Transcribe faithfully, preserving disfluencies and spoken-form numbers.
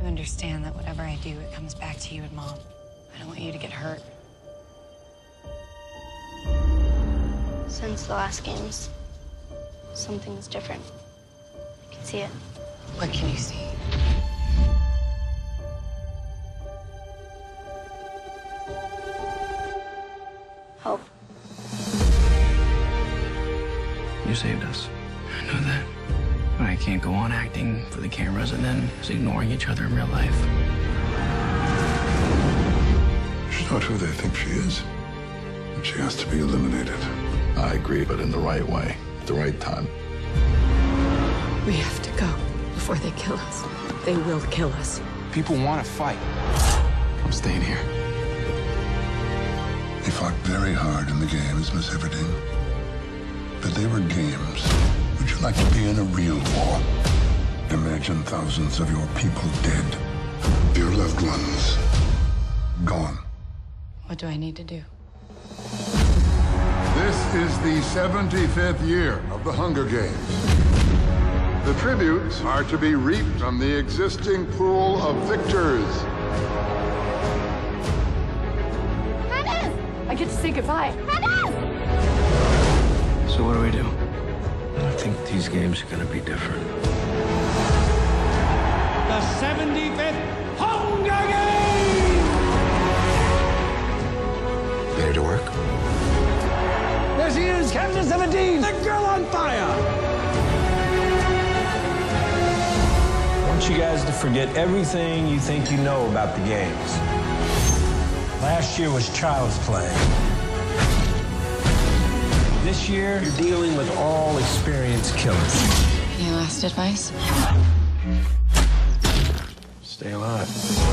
You understand that whatever I do, it comes back to you and Mom. I don't want you to get hurt. Since the last games, something's different. I can see it. What can you see? Hope. You saved us. I know that. But I can't go on acting for the cameras and then just ignoring each other in real life. She's not who they think she is. And she has to be eliminated. I agree, but in the right way, at the right time. We have to go before they kill us. They will kill us. People want to fight. I'm staying here. They fought very hard in the games, Miss Everdeen. But they were games. Would you like to be in a real war? Imagine thousands of your people dead. Your loved ones gone. What do I need to do? This is the seventy-fifth year of the Hunger Games. The tributes are to be reaped from the existing pool of victors. I get to say goodbye. So what do we do? I think these games are going to be different. The seventy-fifth Hunger Games! Ready to work? There she is, Captain seventeen, the girl on fire! I want you guys to forget everything you think you know about the games. Last year was child's play. This year, you're dealing with all experienced killers. Any last advice? Stay alive.